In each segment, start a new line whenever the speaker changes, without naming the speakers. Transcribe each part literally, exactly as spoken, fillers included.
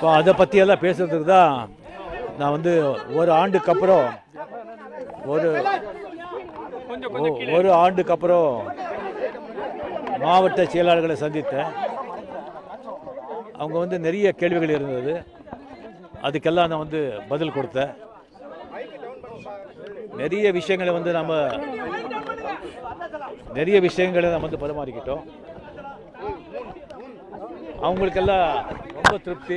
இப்போ அதை பற்றியெல்லாம் பேசுறதுக்கு தான் நான் வந்து ஒரு ஆண்டுக்கு அப்புறம் ஒரு ஒரு ஆண்டுக்கு அப்புறம் மாவட்ட செயலாளர்களை சந்தித்தேன். அவங்க வந்து நிறைய கேள்விகள் இருந்தது, அதுக்கெல்லாம் நான் வந்து பதில் கொடுத்தேன். நிறைய விஷயங்களை வந்து நம்ம நிறைய விஷயங்களை நம்ம வந்து பரிமாறிக்கிட்டோம். அவங்களுக்கெல்லாம் ரொம்ப திருப்தி.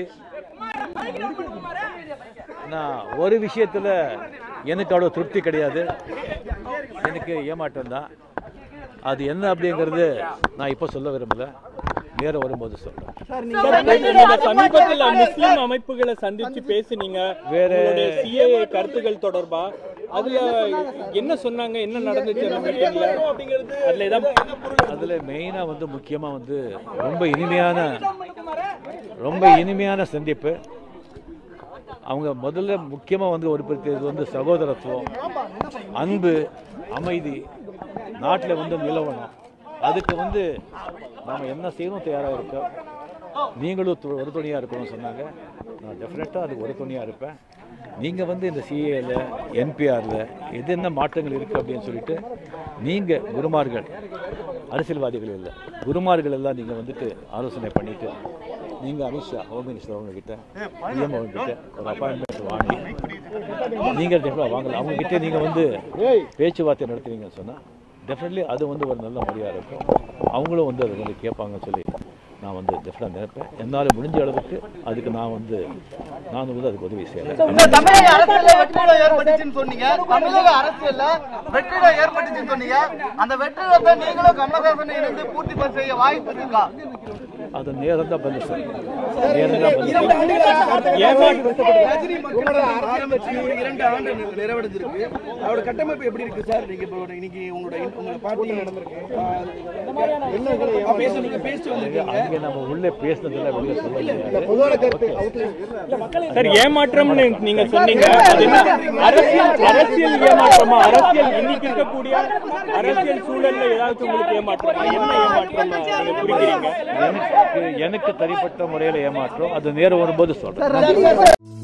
நான் ஒரு விஷயத்தில் எனக்கு அவ்வளோ திருப்தி கிடையாது, எனக்கு ஏமாற்றம் தான். அது என்ன அப்படிங்கிறது நான் இப்போ சொல்ல விரும்பல, நேர வரும்போது சொல்றேன்.
சமீபத்தில் முஸ்லிம் அமைப்புகளை சந்திச்சு பேசினீங்க வேற சிஏஏ கருத்துக்கள் தொடர்பா, அதுல என்ன சொன்னாங்க, என்ன நடந்துச்சு?
அதுல மெயினா வந்து முக்கியமா வந்து ரொம்ப இனிமையான ரொம்ப இனிமையான சந்திப்பு. அவங்க முதல்ல முக்கியமாக வந்து ஒரு இது வந்து சகோதரத்துவம், அன்பு, அமைதி நாட்டில் வந்து நிலவணும். அதுக்கு வந்து நாம் என்ன செய்யணும் தயாராக இருக்கோம். நீங்களும் ஒரு துணையாக இருக்கணும்னு சொன்னாங்க. நான் டெஃபினட்டாக அதுக்கு ஒரு துணையாக இருப்பேன். நீங்கள் வந்து இந்த சிஏல என்பிஆரில் எது என்ன மாற்றங்கள் இருக்குது அப்படின்னு சொல்லிட்டு நீங்கள் குருமார்கள், அரசியல்வாதிகள் இல்லை, குருமார்கள் எல்லாம் நீங்கள் வந்துட்டு ஆலோசனை பண்ணிவிட்டு நீங்கள் அமித்ஷா ஹோம் மினிஸ்டர் அவங்கக்கிட்ட பிஎம் அவங்கக்கிட்ட ஒரு அப்பாயின்மெண்ட் வாங்கி நீங்கள் டெஃபினட்டாக வாங்கலாம். அவங்கக்கிட்ட நீங்கள் வந்து பேச்சுவார்த்தை நடத்துவீங்கன்னு சொன்னால் டெஃபினெட்லி அது வந்து ஒரு நல்ல முறையாக இருக்கும். அவங்களும் வந்து அதை வந்து கேட்பாங்கன்னு சொல்லி நான் வந்து டெஃபினட்டாக நினைப்பேன். என்னால் முடிஞ்ச அளவுக்கு அதுக்கு நான் வந்து நான் வந்து அதுக்கு உதவி செய்யறேன்.
தமிழக அரசியல் வெற்றிடம் ஏற்பட்டுச்சுன்னு சொன்னீங்க, தமிழக அரசியல்ல வெற்றிடம் ஏற்பட்டுச்சுன்னு சொன்னீங்க. அந்த வெற்றிடத்தை நீங்களும் கமலஹாசன் இருந்து பூர்த்தி செய்ய வாய்ப்பு இருக்கா?
அது நேரம் தான் பதில் சார், நேரம் தான் பதில்.
இரண்டு ஆண்டு நிறைவடைஞ்சிருக்கு. அவரோட கட்டமைப்பு எப்படி இருக்கு சார்? நீங்க இப்போ இன்னைக்கு உங்களோட உங்களோட பார்ட்டி நடந்திருக்கு, நீங்க பேசி வந்திருக்கீங்க.
அங்கே நம்ம உள்ளே பேசினதெல்லாம் வெளியே சொல்ல
சார். ஏமாற்றம்னு நீங்க சொன்னீங்க, அரசியல் அரசியல் ஏமாற்றமா? அரசியல் இன்னைக்கு இருக்கக்கூடிய அரசியல் சூழல்ல ஏதாவது உங்களுக்கு ஏமாற்றமா? என்ன ஏமாற்றம் புரியுறீங்க?
எனக்கு எனக்கு தனிப்பட்ட முறையில் ஏமாற்றம், அது நேரம் வரும்போது சொல்றேன்.